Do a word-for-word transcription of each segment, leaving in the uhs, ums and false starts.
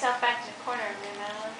yourself back to the corner of me, Madeline.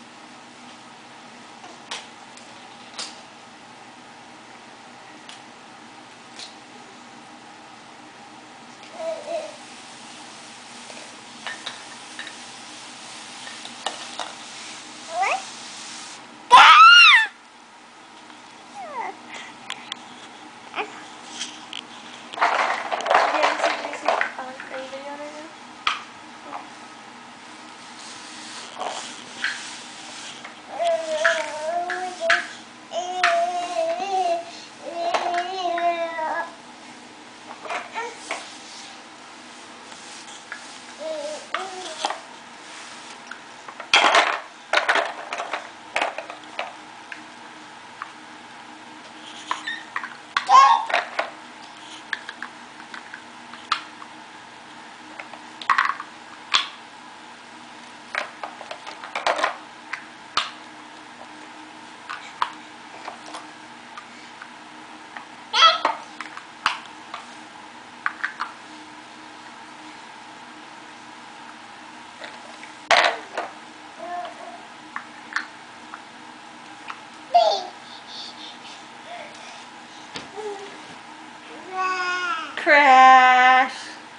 Crash!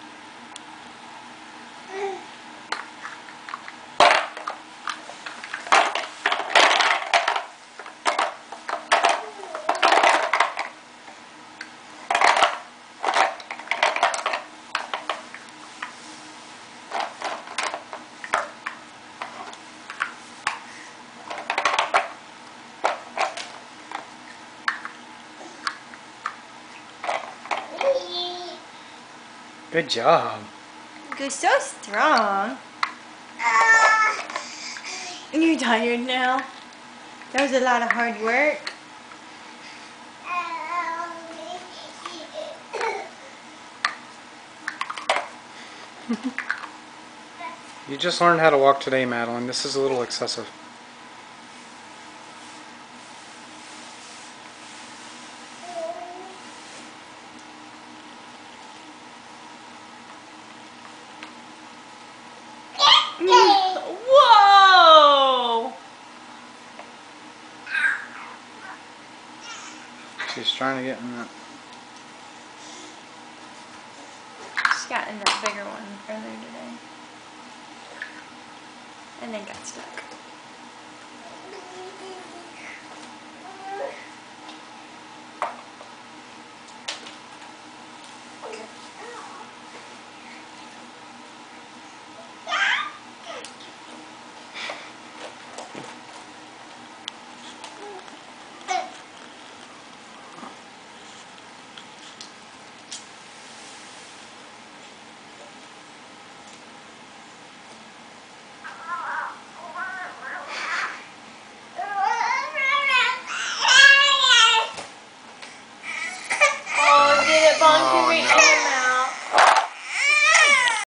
Good job. You're so strong. And you're tired now? That was a lot of hard work. You just learned how to walk today, Madeline. This is a little excessive. Whoa! She's trying to get in that. She got in that bigger one earlier today. And then got stuck.